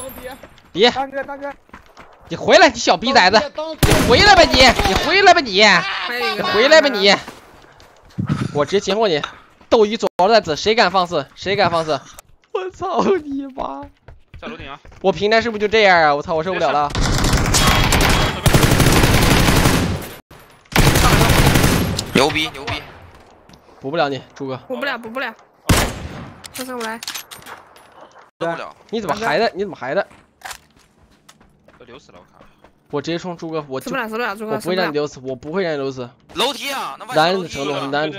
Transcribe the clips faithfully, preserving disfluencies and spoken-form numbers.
别！ 大哥大哥， 你回来，你小逼崽子！你回来吧你！你回来吧你！你回来吧你！我直接擒获你！斗鱼左袋子，谁敢放肆？谁敢放肆？我操你妈！ 在楼顶啊！ 我平台是不是就这样啊？我操，我受不了了！ 牛逼牛逼！ 补不了你，猪哥。 补不了，补不了。他上不来。 受不了！ 你怎么还的？你怎么还的？ 都流死了，我靠！ 我直接冲猪哥，我死不了，死不了，猪哥。 我不会让你流死，我不会让你流死。 楼梯啊，那燃的程度很难。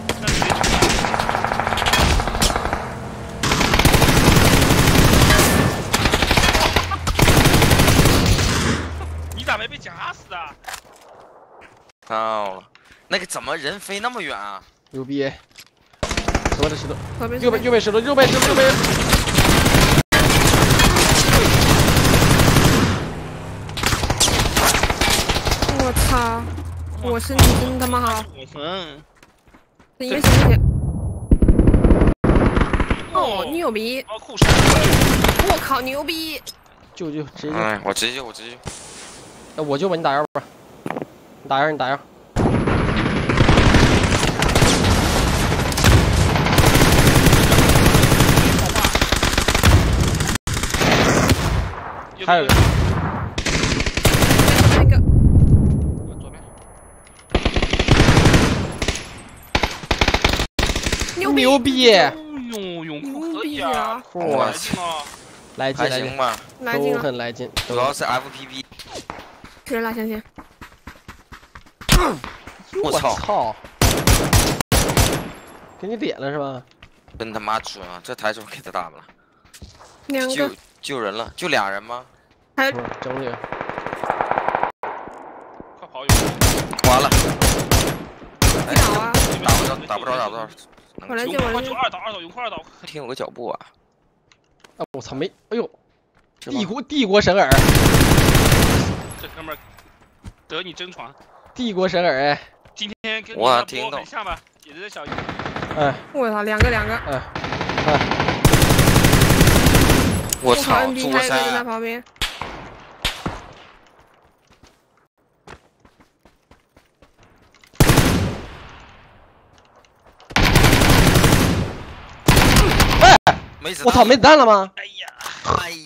你咋没被夹死啊？ 靠了，那个怎么人飞那么远啊？ 牛逼！什么的石头？ 右边右边石头，右边石头，右边。 我操！我身体真他妈好。 嗯。 因为身体。哦，牛逼！我靠，牛逼！ 救救，直接救！ 哎，我直接救，我直接救。 那我救吧，你打幺吧。你打幺，你打幺。还有一个。 那个。 左边。 牛逼！ 牛逼！ 用用库可以啊！ 我操！ 来劲来劲吧， 都很来劲， 主要是 F P P。 是啦，先先。 我操！给你点了是吧？ 真他妈准啊！这台手给他打了。 两个。 救救人了，就俩人吗？ 还有整这个。 快跑！ 完了。 你打啊！ 打不着，打不着，打不着。 我来救，我来救。 二刀，二刀，有块二刀。 听有个脚步啊！ 啊！我操，没！哎呦，帝国帝国神耳。 这哥们儿得你真传。 帝国神耳哎！ 今天跟我听懂。 很像吧？也是在小鱼。 哎！ 我操，两个两个。 哎哎！ 我操！ 猪三在他旁边。 哎！我操，没子弹了吗？ 哎呀！哎